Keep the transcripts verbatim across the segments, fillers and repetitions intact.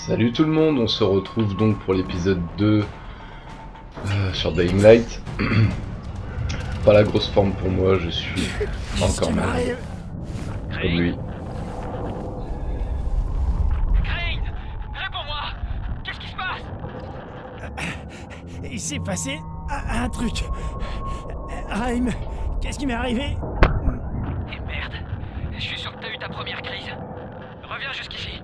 Salut tout le monde, on se retrouve donc pour l'épisode deux euh, sur Dying Light. Pas la grosse forme pour moi, je suis encore malade. Comme lui. Crane, réponds-moi. Qu'est-ce qui se passe? Il s'est passé un, un truc. Raim, qu'est-ce qui m'est arrivé? Et merde, je suis sûr que t'as eu ta première crise. Reviens jusqu'ici.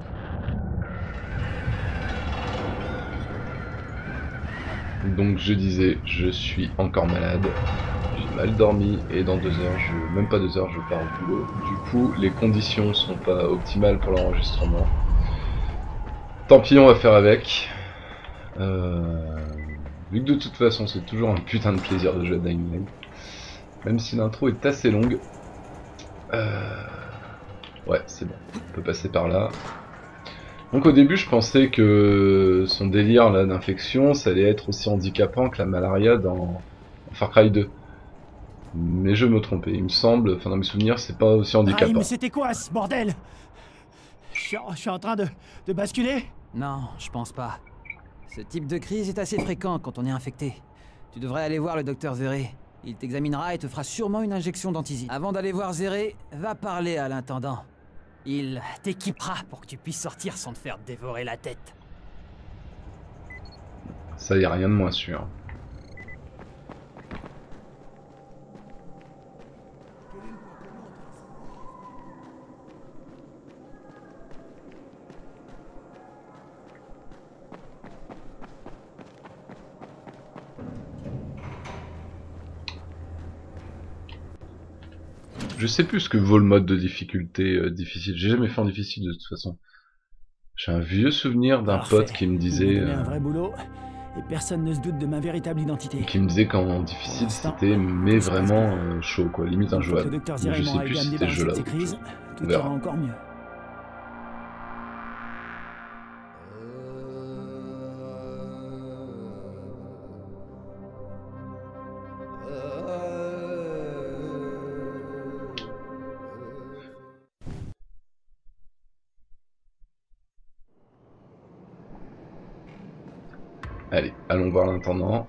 Donc je disais, je suis encore malade, j'ai mal dormi et dans deux heures, je, même pas deux heures, je pars au boulot. Du coup, les conditions sont pas optimales pour l'enregistrement. Tant pis, on va faire avec. Euh, vu que de toute façon, c'est toujours un putain de plaisir de jouer à Dying Light. Même si l'intro est assez longue. Euh, ouais, c'est bon, on peut passer par là. Donc au début je pensais que son délire là d'infection ça allait être aussi handicapant que la malaria dans Far Cry deux. Mais je me trompais, il me semble, enfin dans mes souvenirs c'est pas aussi handicapant. Raim, c'était quoi ce bordel? Je suis, en, je suis en train de, de basculer? Non, je pense pas. Ce type de crise est assez fréquent quand on est infecté. Tu devrais aller voir le docteur Zéré. Il t'examinera et te fera sûrement une injection d'antisine. Avant d'aller voir Zéré, va parler à l'intendant. Il t'équipera pour que tu puisses sortir sans te faire dévorer la tête. Ça y a rien de moins sûr. Je sais plus ce que vaut le mode de difficulté euh, difficile. J'ai jamais fait en difficile de toute façon. J'ai un vieux souvenir d'un pote qui me disait, euh, un euh, vrai boulot et personne ne se doute de ma véritable identité. qui me disait qu'en difficile c'était mais vraiment euh, chaud quoi, limite injouable. Le docteur Mais Zéré je sais m'aura plus aidé à si me c'était ce jeu-là. débarrasser de ces crises, On tout ira verra. encore mieux. Allez, allons voir l'intendant.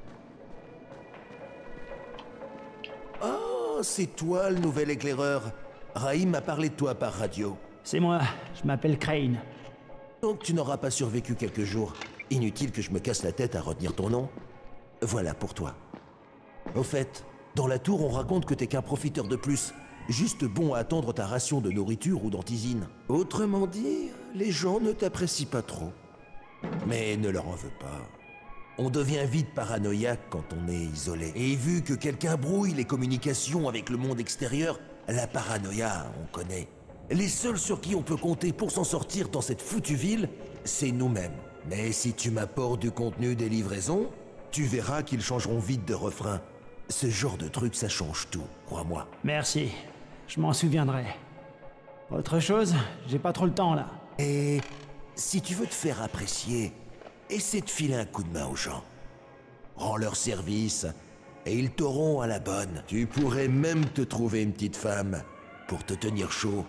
Oh, c'est toi le nouvel éclaireur. Raim m'a parlé de toi par radio. C'est moi, je m'appelle Crane. Donc tu n'auras pas survécu quelques jours. Inutile que je me casse la tête à retenir ton nom. Voilà pour toi. Au fait, dans la tour on raconte que t'es qu'un profiteur de plus, juste bon à attendre ta ration de nourriture ou d'antisine. Autrement dit, les gens ne t'apprécient pas trop. Mais ne leur en veux pas. On devient vite paranoïaque quand on est isolé. Et vu que quelqu'un brouille les communications avec le monde extérieur, la paranoïa, on connaît. Les seuls sur qui on peut compter pour s'en sortir dans cette foutue ville, c'est nous-mêmes. Mais si tu m'apportes du contenu des livraisons, tu verras qu'ils changeront vite de refrain. Ce genre de truc, ça change tout, crois-moi. Merci, je m'en souviendrai. Autre chose, j'ai pas trop le temps là. Et si tu veux te faire apprécier, essaie de filer un coup de main aux gens. Rends leur service, et ils t'auront à la bonne. Tu pourrais même te trouver une petite femme, pour te tenir chaud.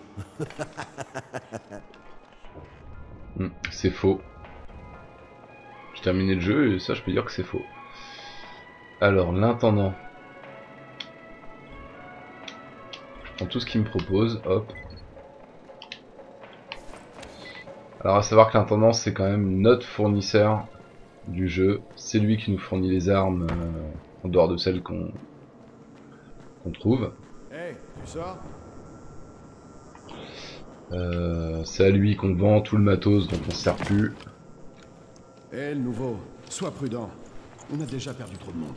Hmm, c'est faux. J'ai terminé le jeu et ça je peux dire que c'est faux. Alors l'intendant. Je prends tout ce qu'il me propose, hop. Alors à savoir que l'intendant c'est quand même notre fournisseur du jeu. C'est lui qui nous fournit les armes euh, en dehors de celles qu'on qu'on trouve. Hey, tu sors? Euh, c'est à lui qu'on vend tout le matos dont on se sert plus. Hé, le nouveau, sois prudent. On a déjà perdu trop de monde.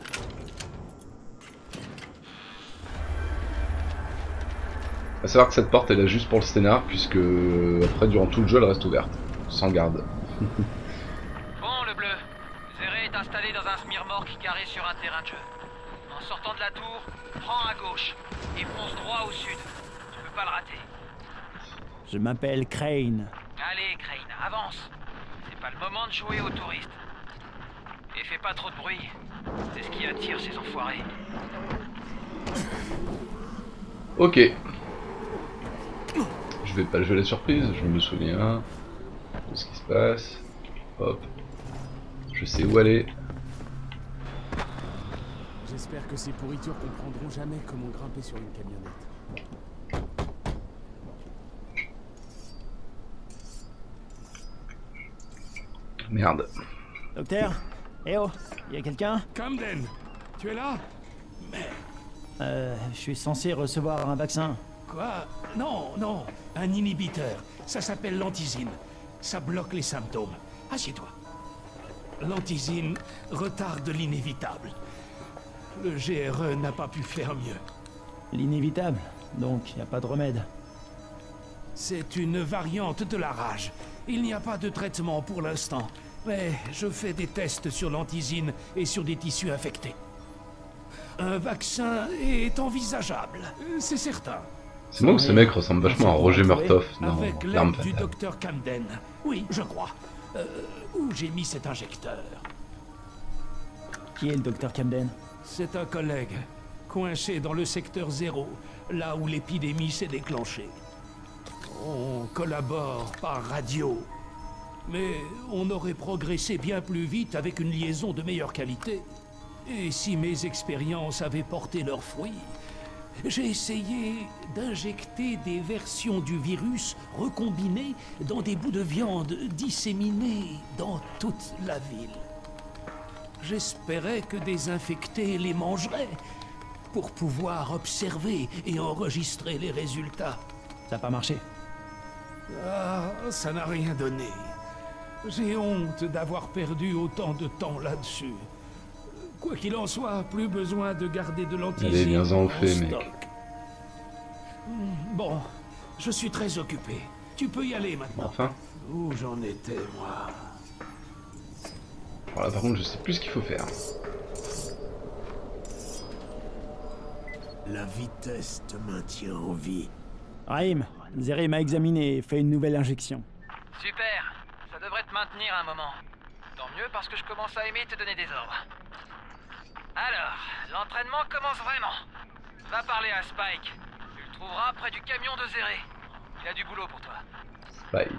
À savoir que cette porte elle est juste pour le scénar puisque euh, après durant tout le jeu elle reste ouverte, sans garde. Bon, le bleu. Zéré est installé dans un smirmorque carré sur un terrain de jeu. En sortant de la tour, prends à gauche et fonce droit au sud. Tu peux pas le rater. Je m'appelle Crane. Allez, Crane, avance. C'est pas le moment de jouer aux touristes. Et fais pas trop de bruit. C'est ce qui attire ces enfoirés. Ok. Je vais pas jouer la surprise, je me souviens de ce qui se passe. Hop. Je sais où aller. J'espère que ces pourritures comprendront jamais comment grimper sur une camionnette. Merde. Docteur? Eh oh, y a quelqu'un? Camden, tu es là? Euh, je suis censé recevoir un vaccin. Quoi? Non, non, un inhibiteur. Ça s'appelle l'antizine. Ça bloque les symptômes. Assieds-toi. L'antizine retarde l'inévitable. Le G R E n'a pas pu faire mieux. L'inévitable, donc y a pas de remède. C'est une variante de la rage. Il n'y a pas de traitement pour l'instant, mais je fais des tests sur l'antizine et sur des tissus infectés. Un vaccin est envisageable, c'est certain. C'est moi ou ce mec ressemble vachement à Roger Murtaugh dans Avec L'Arme l'aide du Fatale. docteur Camden. Oui, je crois. Euh, où j'ai mis cet injecteur? Qui est le docteur Camden? C'est un collègue, coincé dans le secteur zéro, là où l'épidémie s'est déclenchée. On collabore par radio, mais on aurait progressé bien plus vite avec une liaison de meilleure qualité. Et si mes expériences avaient porté leurs fruits, j'ai essayé d'injecter des versions du virus recombinées dans des bouts de viande disséminés dans toute la ville. J'espérais que des infectés les mangeraient pour pouvoir observer et enregistrer les résultats. Ça a pas marché. Ah, ça n'a rien donné. J'ai honte d'avoir perdu autant de temps là-dessus. Quoi qu'il en soit, plus besoin de garder de l'antizine Allez, viens-en au en fait, mec. stock. Hmm, Bon, je suis très occupé. Tu peux y aller maintenant. Enfin. Où j'en étais, moi? Voilà, par contre, je sais plus ce qu'il faut faire. La vitesse te maintient en vie. Raïm, Zéré m'a examiné et fait une nouvelle injection. Super, ça devrait te maintenir un moment. Tant mieux parce que je commence à aimer te donner des ordres. Alors, l'entraînement commence vraiment. Va parler à Spike. Tu le trouveras près du camion de Zéré. Il a du boulot pour toi. Spike.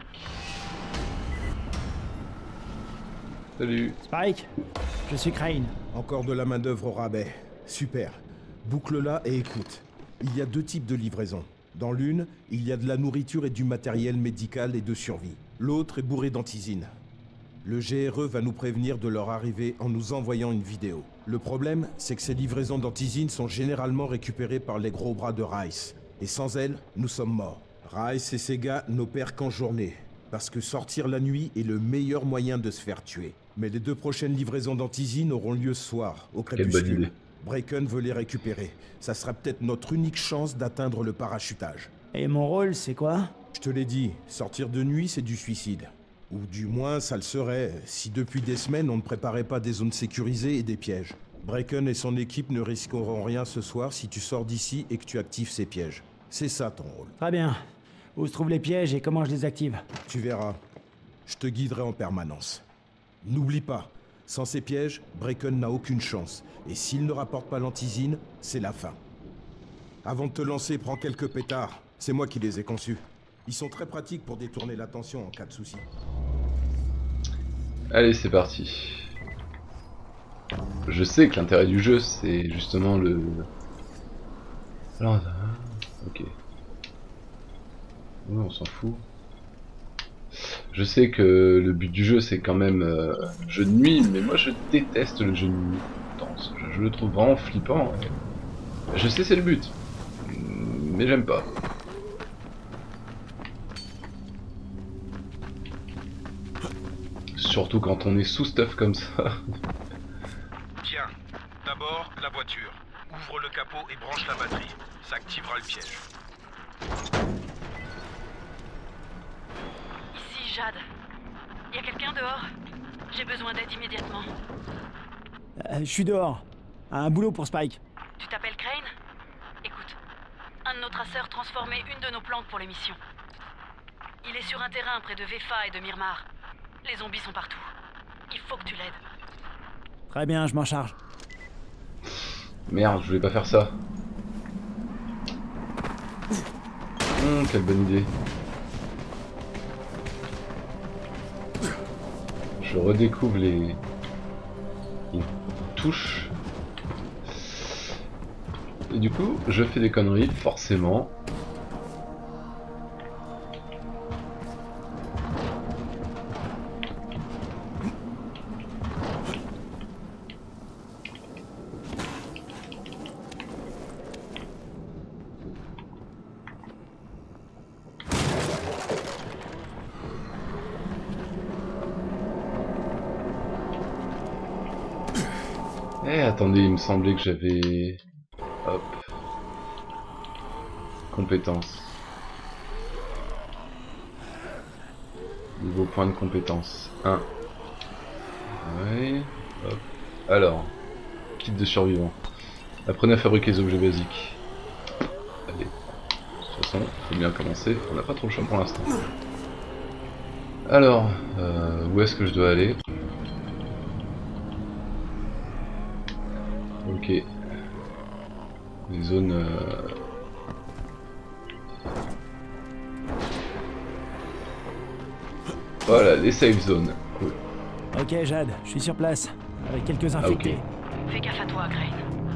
Salut. Spike, je suis Crane. Encore de la main-d'œuvre au rabais. Super. Boucle-la et écoute. Il y a deux types de livraisons. Dans l'une, il y a de la nourriture et du matériel médical et de survie. L'autre est bourré d'antizine. Le G R E va nous prévenir de leur arrivée en nous envoyant une vidéo. Le problème, c'est que ces livraisons d'antizine sont généralement récupérées par les gros bras de Rice. Et sans elles, nous sommes morts. Rice et ses gars n'opèrent qu'en journée. Parce que sortir la nuit est le meilleur moyen de se faire tuer. Mais les deux prochaines livraisons d'antizine auront lieu ce soir, au Quelle bonne crépuscule. idée. Bracken veut les récupérer. Ça sera peut-être notre unique chance d'atteindre le parachutage. Et mon rôle, c'est quoi? Je te l'ai dit, sortir de nuit, c'est du suicide. Ou du moins, ça le serait, si depuis des semaines, on ne préparait pas des zones sécurisées et des pièges. Bracken et son équipe ne risqueront rien ce soir si tu sors d'ici et que tu actives ces pièges. C'est ça ton rôle. Très bien. Où se trouvent les pièges et comment je les active? Tu verras. Je te guiderai en permanence. N'oublie pas, sans ces pièges, Bracken n'a aucune chance. Et s'il ne rapporte pas l'antizine, c'est la fin. Avant de te lancer, prends quelques pétards. C'est moi qui les ai conçus. Ils sont très pratiques pour détourner l'attention en cas de souci. Allez, c'est parti. Je sais que l'intérêt du jeu, c'est justement le... Alors, ok. Ouais, on s'en fout. Je sais que le but du jeu, c'est quand même euh, le jeu de nuit, mais moi je déteste le jeu de nuit. Attends, je, je le trouve vraiment flippant. Et... Je sais c'est le but, mais j'aime pas. Surtout quand on est sous stuff comme ça. Tiens, d'abord la voiture. Ouvre le capot et branche la batterie. Ça activera le piège. Ici, Jade. Y a quelqu'un dehors? J'ai besoin d'aide immédiatement. Euh, je suis dehors. Un boulot pour Spike. Tu t'appelles Crane? Écoute, un de nos traceurs transformait une de nos planques pour l'émission. Il est sur un terrain près de Vefa et de Myrmar. Les zombies sont partout. Il faut que tu l'aides. Très bien, je m'en charge. Merde, je voulais pas faire ça. Hum, quelle bonne idée. je redécouvre les, les touches. Et du coup, je fais des conneries, forcément. Eh, attendez, il me semblait que j'avais... Hop. Compétences. Niveau point de compétence. un. Ouais. Hop. Alors. Kit de survivant. Apprenez à fabriquer les objets basiques. Allez. De toute façon, faut bien commencer. On n'a pas trop le choix pour l'instant. Alors, euh, où est-ce que je dois aller? Ok. Les zones... Euh... Voilà, les safe zones. Cool. Ok, Jade, je suis sur place, avec quelques infectés. Ah, okay. Fais gaffe à toi, Crane.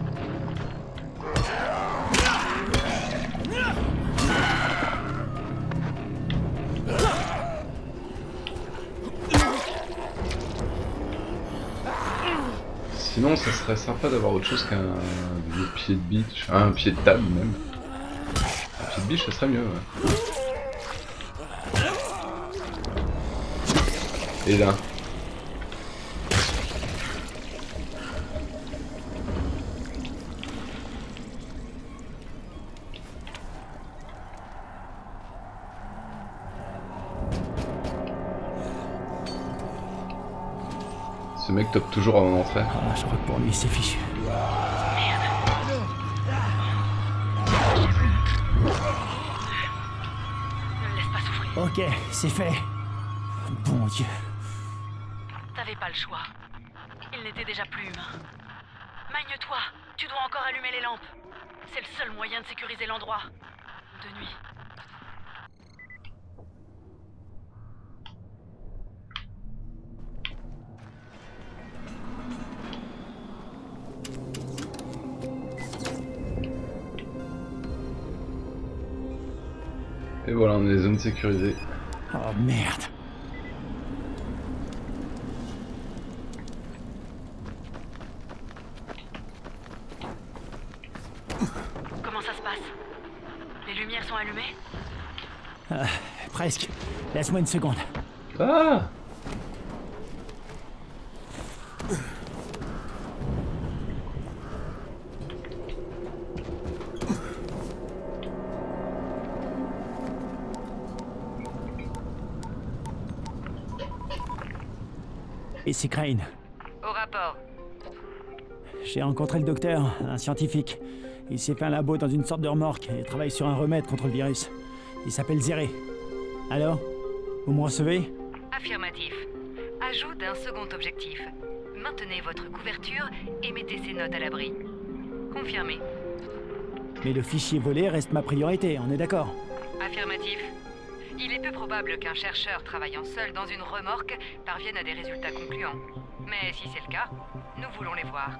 Sinon, ça serait sympa d'avoir autre chose qu'un pied de biche, un pied de table même. Un pied de biche, ça serait mieux, ouais. Et là. Ce mec top toujours avant d'entrer. Ah, je crois que pour lui, c'est fichu. Ne le laisse pas souffrir. Ok, c'est fait. Bon Dieu. T'avais pas le choix. Il n'était déjà plus humain. Magne-toi, tu dois encore allumer les lampes. C'est le seul moyen de sécuriser l'endroit. De nuit. Et voilà, on est les zones sécurisées. Oh merde. Comment ça se passe? Les lumières sont allumées? Ah, presque. Laisse-moi une seconde. Ah! Et c'est Crane. Au rapport. J'ai rencontré le docteur, un scientifique. Il s'est fait un labo dans une sorte de remorque et travaille sur un remède contre le virus. Il s'appelle Zéré. Alors? Vous me recevez? Affirmatif. Ajout d'un second objectif. Maintenez votre couverture et mettez ces notes à l'abri. Confirmé. Mais le fichier volé reste ma priorité, on est d'accord? Affirmatif. Il est peu probable qu'un chercheur travaillant seul dans une remorque parvienne à des résultats concluants. Mais si c'est le cas, nous voulons les voir.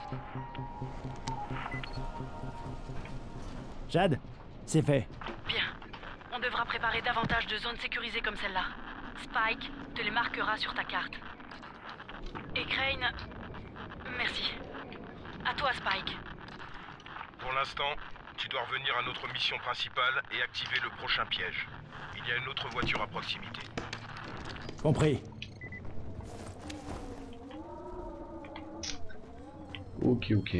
Jade, c'est fait. Bien. On devra préparer davantage de zones sécurisées comme celle-là. Spike te les marquera sur ta carte. Et Crane... Merci. À toi, Spike. Pour l'instant, tu dois revenir à notre mission principale et activer le prochain piège. Il y a une autre voiture à proximité. Compris. Ok, ok.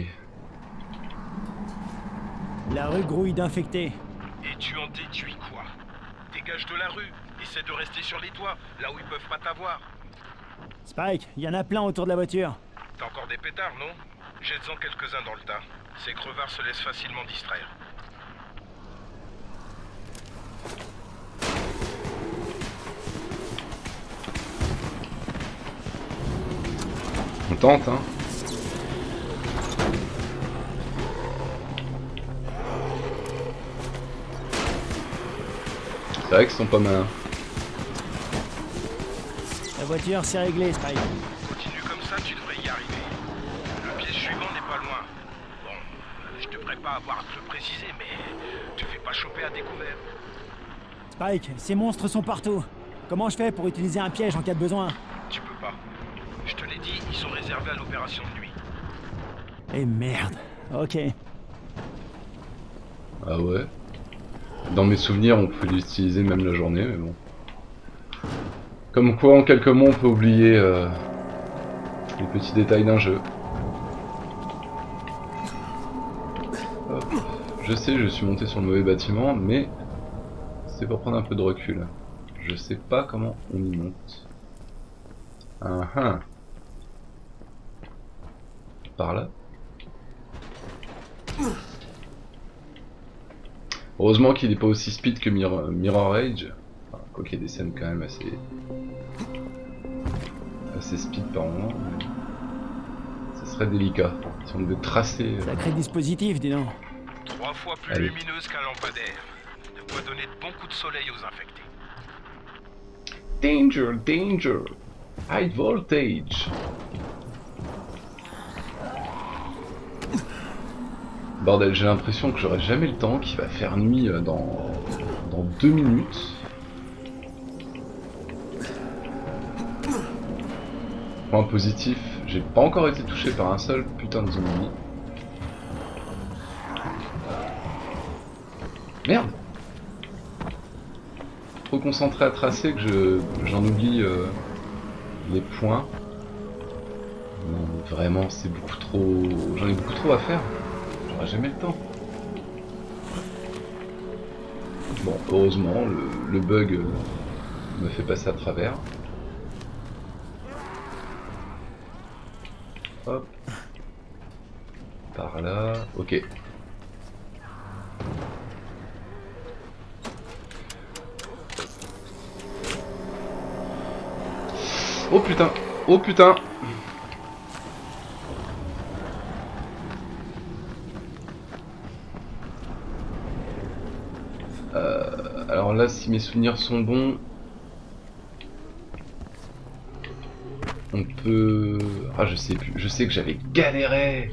La rue grouille d'infectés. Et tu en déduis quoi? Dégage de la rue. Essaie de rester sur les toits, là où ils peuvent pas t'avoir. Spike, il y en a plein autour de la voiture. T'as encore des pétards, non? Jette-en quelques-uns dans le tas. Ces crevards se laissent facilement distraire. On tente, hein. C'est vrai qu'ils sont pas malins. La voiture, c'est réglé, Spike. Continue comme ça, tu devrais y arriver. Le piège suivant n'est pas loin. Bon, euh, je devrais pas avoir à te le préciser, mais te fais pas choper à découvert. Spike, ces monstres sont partout. Comment je fais pour utiliser un piège en cas de besoin? Tu peux pas. Je te l'ai dit, ils sont réservés à l'opération de nuit. Eh merde. Ok. Ah ouais. Dans mes souvenirs, on peut l'utiliser même la journée, mais bon. Comme quoi, en quelques mots, on peut oublier euh, les petits détails d'un jeu. Hop. Je sais, je suis monté sur le mauvais bâtiment, mais c'est pour prendre un peu de recul. Je sais pas comment on y monte. Ah ah. Par là. Heureusement qu'il n'est pas aussi speed que Mirror, Mirror Age. Enfin, quoi qu'il y ait des scènes quand même assez... assez speed par moment. Mais... ce serait délicat si on devait tracer... Sacré dispositif, dis donc. Trois fois plus Allez. lumineuse qu'un lampadaire. De quoi donner de bons coups de soleil aux infectés. Danger, danger! High voltage! Bordel, j'ai l'impression que j'aurai jamais le temps, qu'il va faire nuit dans, dans deux minutes. Point positif, j'ai pas encore été touché par un seul putain de zombie. Merde! Trop concentré à tracer que je j'en oublie euh, les points. Mais vraiment, c'est beaucoup trop... j'en ai beaucoup trop à faire. J'aurai jamais le temps. Bon, heureusement, le, le bug euh, me fait passer à travers. Hop. Par là. Ok. Oh putain. Oh putain. Euh, alors là, si mes souvenirs sont bons, on peut... ah, je sais plus. Je sais que j'avais galéré.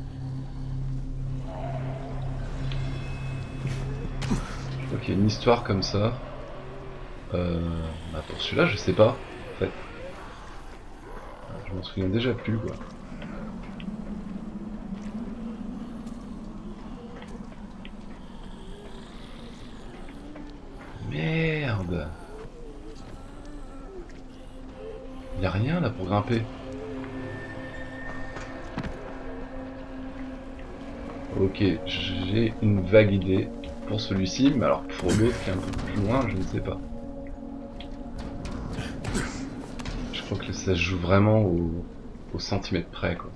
Je crois qu'il y a une histoire comme ça. Euh... Bah pour celui-là, je sais pas, en fait. Je m'en souviens déjà plus, quoi. Merde. Y'a rien là pour grimper. Ok, j'ai une vague idée pour celui-ci, mais alors pour l'autre qui est un peu plus loin, je ne sais pas. Je crois que ça se joue vraiment au, au centimètre près, quoi.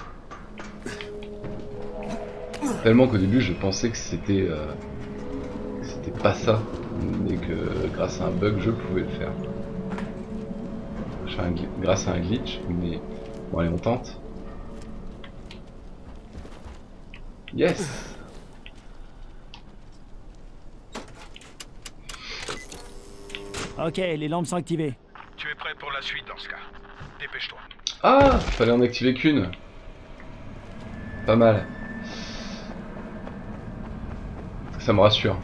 Tellement qu'au début je pensais que c'était euh, c'était pas ça, et que grâce à un bug je pouvais le faire. Enfin, grâce à un glitch, mais bon allez on tente. Yes. Ok, les lampes sont activées. Tu es prêt pour la suite dans ce cas. Dépêche-toi. Ah, fallait en activer qu'une. Pas mal. Ça me rassure.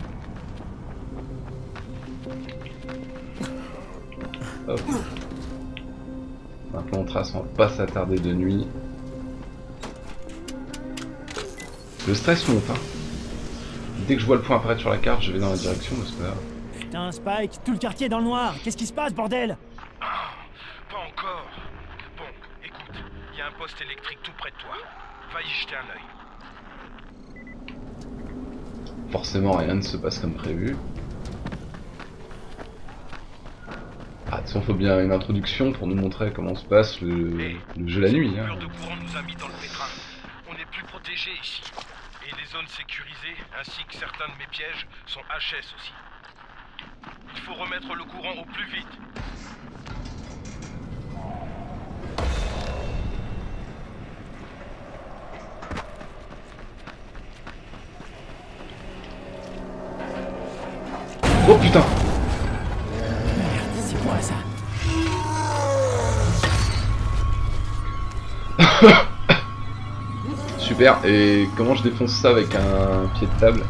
Hop. Maintenant on trace, on va pas s'attarder de nuit. Le stress monte, hein. Dès que je vois le point apparaître sur la carte, je vais dans la direction, mais c'est pas grave. Putain, Spike, tout le quartier est dans le noir. Qu'est-ce qui se passe, bordel? Ah, pas encore. Bon, écoute, il y a un poste électrique tout près de toi. Va y jeter un œil. Forcément, rien ne se passe comme prévu. Ah, de toute façon, faut bien une introduction pour nous montrer comment se passe le, Hey, le jeu la nuit. Hein. Le mur de courant nous a mis dans le pétrin. On est plus protégés ici. Et les zones sécurisées, ainsi que certains de mes pièges, sont H S aussi. Il faut remettre le courant au plus vite. Oh putain! Merde, c'est quoi ça? Super, et comment je défonce ça avec un pied de table?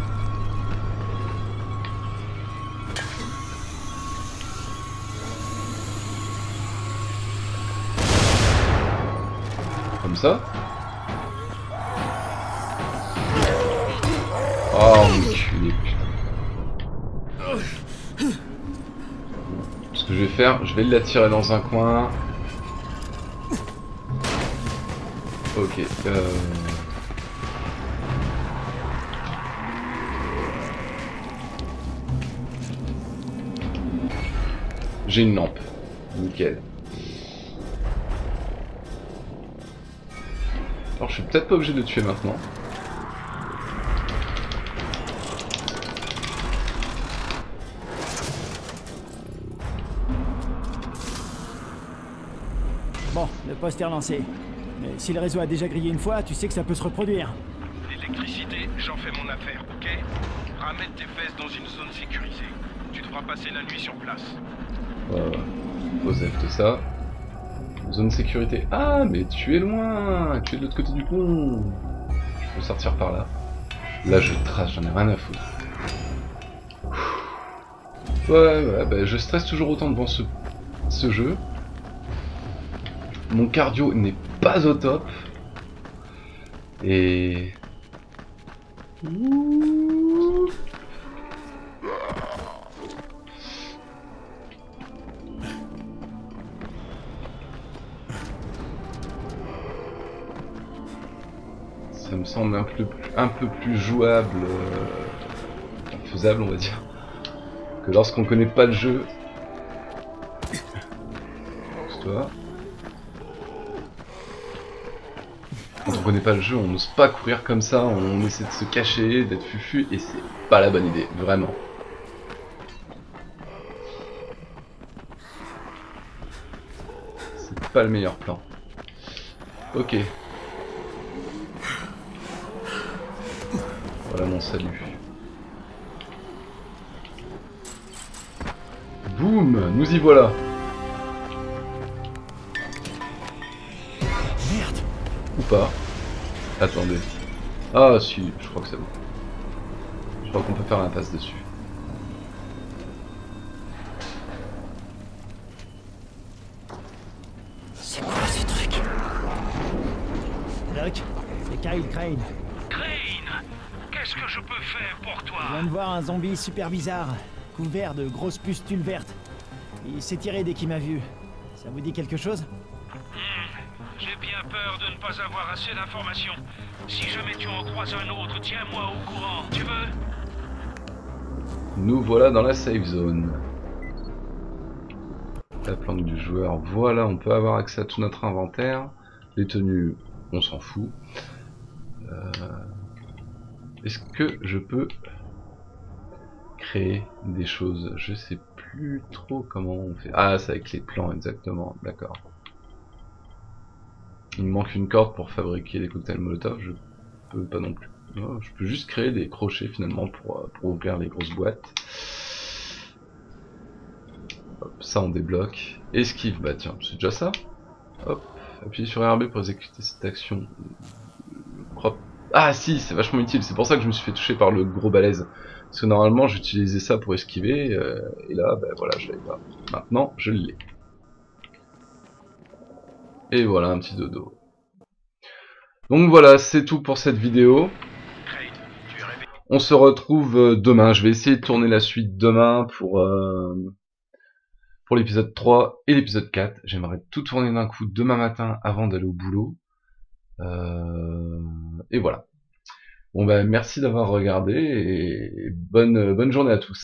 Comme ça? Oh, enculé, putain. Ce que je vais faire, je vais l'attirer dans un coin. Ok, euh... j'ai une lampe. Nickel. Alors je suis peut-être pas obligé de le tuer maintenant. Bon, le poste est relancé. Mais si le réseau a déjà grillé une fois, tu sais que ça peut se reproduire. L'électricité, j'en fais mon affaire, ok? Ramène tes fesses dans une zone sécurisée. Tu devras passer la nuit sur place. Euh, Osef de ça. Zone sécurité. Ah, mais tu es loin. Tu es de l'autre côté du pont. Je peux sortir par là. Là, je trace, j'en ai rien à foutre. Ouais, ouais, bah, je stresse toujours autant devant ce, ce jeu. Mon cardio n'est pas au top. Et... Ouh. Ça me semble un peu, un peu plus jouable, euh, faisable on va dire, que lorsqu'on connaît pas le jeu. Toi. Quand on connaît pas le jeu, on n'ose pas courir comme ça, on essaie de se cacher, d'être fufu, et c'est pas la bonne idée, vraiment. C'est pas le meilleur plan. Ok. Voilà mon salut. Boum, nous y voilà. Merde. Ou pas. Attendez. Ah si, je crois que c'est bon. Je crois qu'on peut faire un passe dessus. C'est quoi ce truc? Doc, c'est Kyle Crane. Crane, qu'est-ce que je peux faire pour toi? Je viens de voir un zombie super bizarre, couvert de grosses pustules vertes. Il s'est tiré dès qu'il m'a vu. Ça vous dit quelque chose? Hmm, j'ai bien peur de ne pas avoir assez d'informations. Si jamais tu en croises un autre, tiens-moi au courant, tu veux? Nous voilà dans la safe zone. La planque du joueur, voilà, on peut avoir accès à tout notre inventaire. Les tenues, on s'en fout. Euh... Est-ce que je peux créer des choses? Je sais plus trop comment on fait. Ah, c'est avec les plans, exactement, d'accord. Il me manque une corde pour fabriquer des cocktails Molotov, je peux pas non plus. Non, je peux juste créer des crochets finalement pour, pour ouvrir les grosses boîtes. Hop, ça on débloque. Esquive, bah tiens, c'est déjà ça. Hop, appuyez sur R B pour exécuter cette action. Hop. Ah si, c'est vachement utile, c'est pour ça que je me suis fait toucher par le gros balèze. Parce que normalement j'utilisais ça pour esquiver, euh, et là, bah voilà, je l'avais pas. Maintenant, je l'ai. Et voilà, un petit dodo. Donc voilà, c'est tout pour cette vidéo. On se retrouve demain, je vais essayer de tourner la suite demain pour... Euh, pour l'épisode trois et l'épisode quatre. J'aimerais tout tourner d'un coup demain matin avant d'aller au boulot. Euh, et voilà. Bon ben merci d'avoir regardé et bonne, bonne journée à tous.